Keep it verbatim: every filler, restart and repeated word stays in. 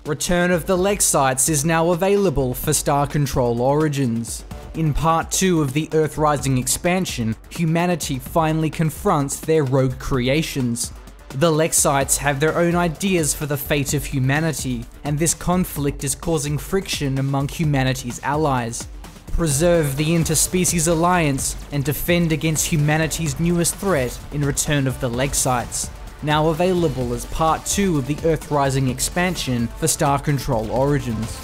Return of the Lexites is now available for Star Control Origins. In part two of the Earth-Rising expansion, humanity finally confronts their rogue creations. The Lexites have their own ideas for the fate of humanity, and this conflict is causing friction among humanity's allies. Preserve the interspecies alliance and defend against humanity's newest threat in Return of the Lexites. Now available as part two of the Earth-Rising expansion for Star Control Origins.